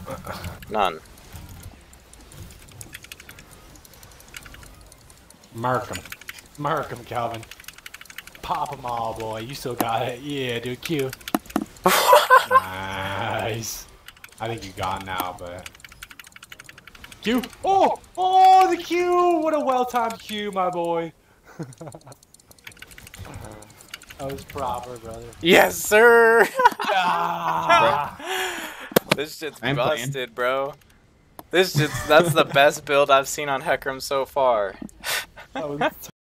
None. Mark him. Mark him, Calvin. Pop them all, boy. You still got it. Yeah, dude. Q. Nice. I think you got it now, but... Q. Oh! Oh, the Q! What a well-timed Q, my boy. That was proper, brother. Yes, sir! Ah! This shit's I'm busted, playing. bro. This shit's... That's the best build I've seen on Heckram so far. That was